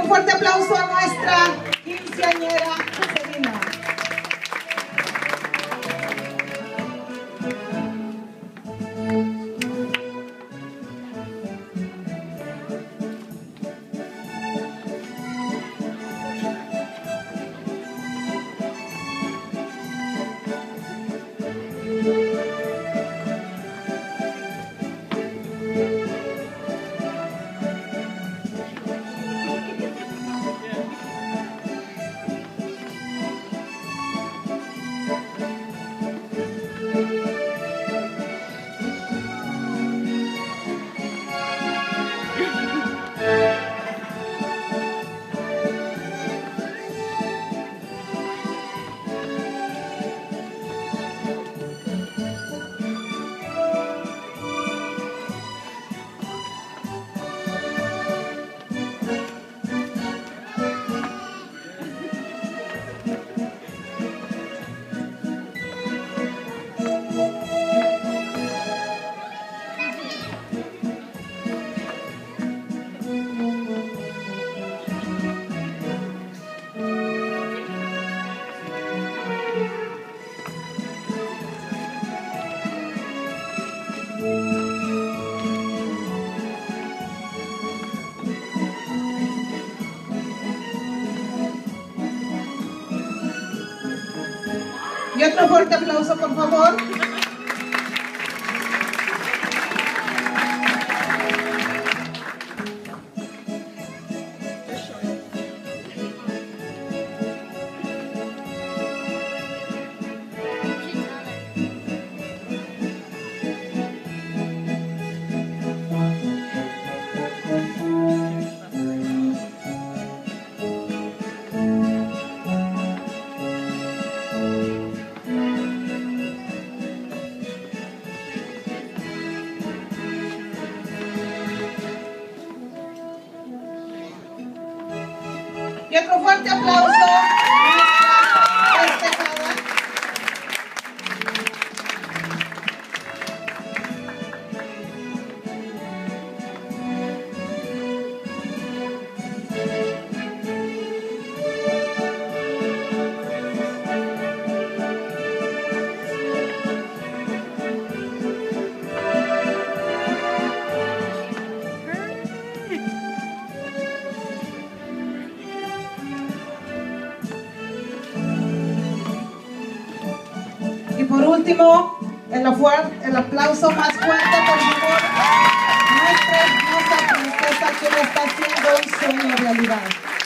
fuerte aplauso a nuestra quinceañera Joselina. Y otro fuerte aplauso, por favor. Y otro fuerte aplauso a nuestra festejada. Y por último, el aplauso más fuerte, por favor, nuestra hermosa princesa que le está haciendo un sueño realidad.